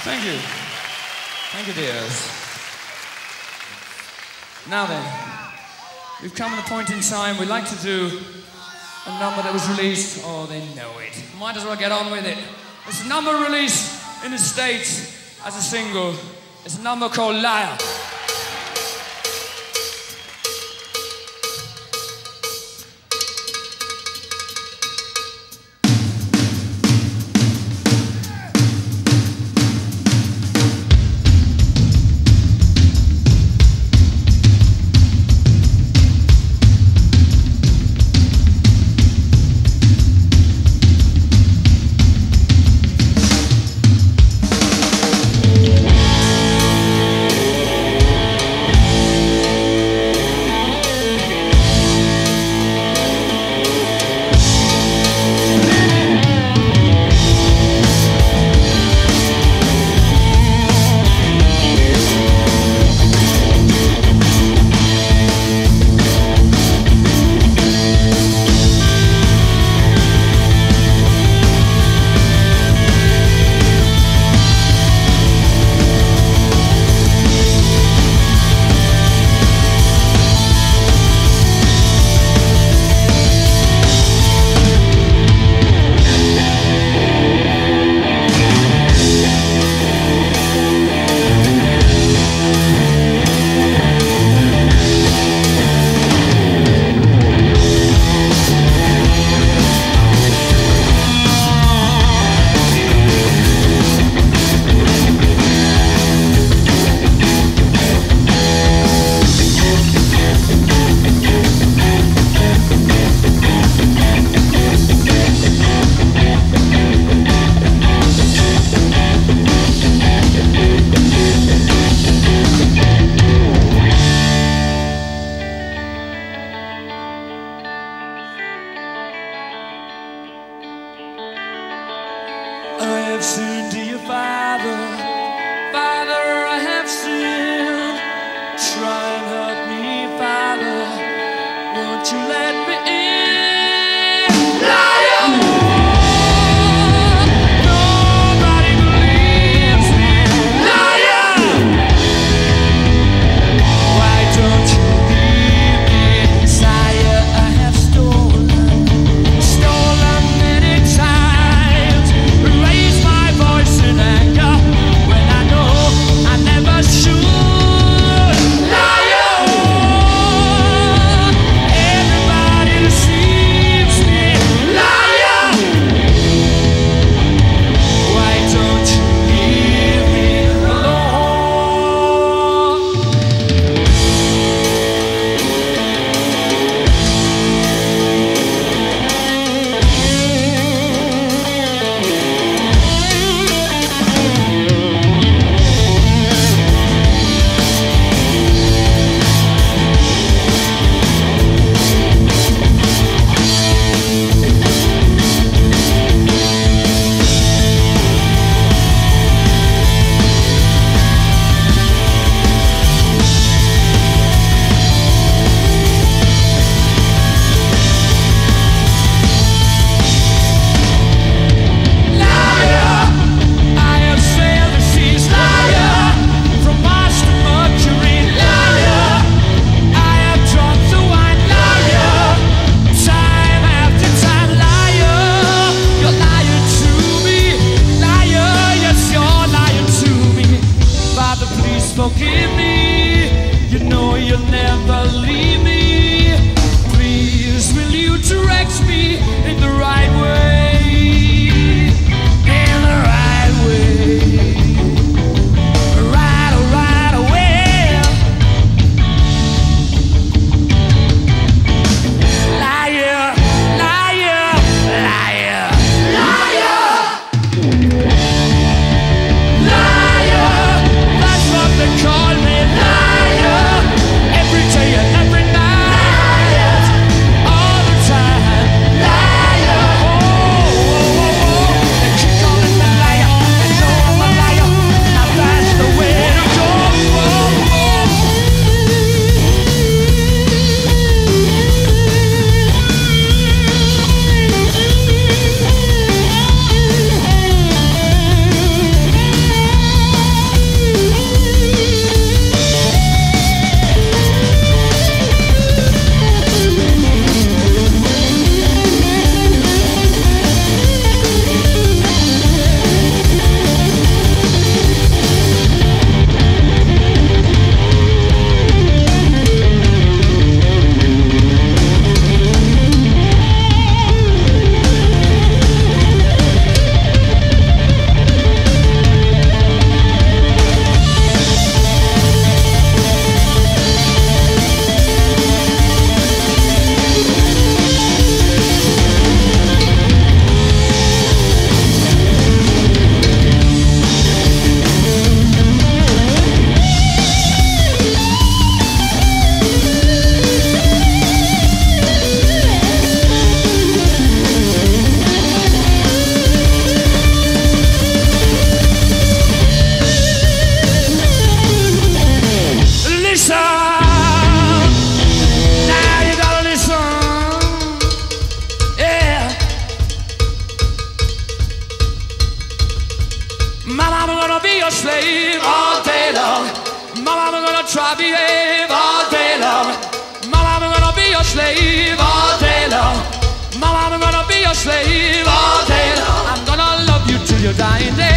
Thank you. Thank you, dears. Now then, we've come to the point in time we'd like to do a number that was released. Oh, they know it. Might as well get on with it. It's a number released in the States as a single. It's a number called Liar. I have sinned to your Father, Father, I have sinned. Try and hurt me, Father, won't you let me in? Liar! Nobody believes me. Liar! Why don't you leave me? Sire, I have stolen many times. Raise my voice in anger. slave all day long. Mama, I'm gonna try behave all day long. Mama, I'm gonna be your slave all day long. Mama, I'm gonna be your slave all day long. I'm gonna love you till your dying day.